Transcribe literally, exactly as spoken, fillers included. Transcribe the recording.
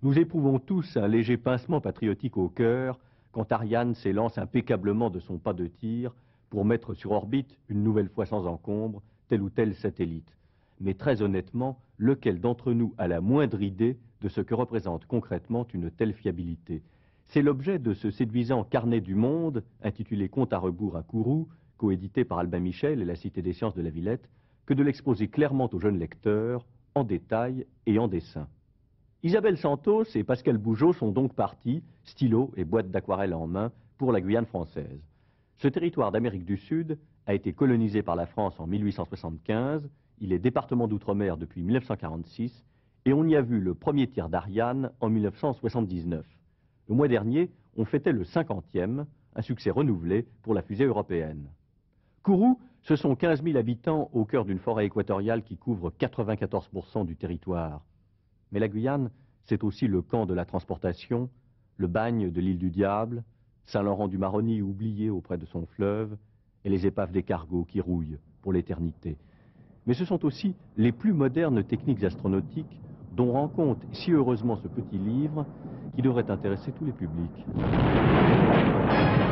Nous éprouvons tous un léger pincement patriotique au cœur quand Ariane s'élance impeccablement de son pas de tir pour mettre sur orbite, une nouvelle fois sans encombre, tel ou tel satellite. Mais très honnêtement, lequel d'entre nous a la moindre idée de ce que représente concrètement une telle fiabilité? C'est l'objet de ce séduisant carnet du monde, intitulé Compte à rebours à Kourou, coédité par Albin Michel et la Cité des sciences de la Villette, que de l'exposer clairement aux jeunes lecteurs, en détail et en dessin. Isabelle Santos et Pascal Bougeot sont donc partis, stylo et boîte d'aquarelle en main, pour la Guyane française. Ce territoire d'Amérique du Sud a été colonisé par la France en mille huit cent soixante-quinze, il est département d'outre-mer depuis mille neuf cent quarante-six, et on y a vu le premier tir d'Ariane en mille neuf cent soixante-dix-neuf. Le mois dernier, on fêtait le cinquantième, un succès renouvelé pour la fusée européenne. Kourou, ce sont quinze mille habitants au cœur d'une forêt équatoriale qui couvre quatre-vingt-quatorze pour cent du territoire. Mais la Guyane, c'est aussi le camp de la transportation, le bagne de l'île du Diable, Saint-Laurent-du-Maroni oublié auprès de son fleuve, et les épaves des cargos qui rouillent pour l'éternité. Mais ce sont aussi les plus modernes techniques astronautiques dont rend compte si heureusement ce petit livre qui devrait intéresser tous les publics.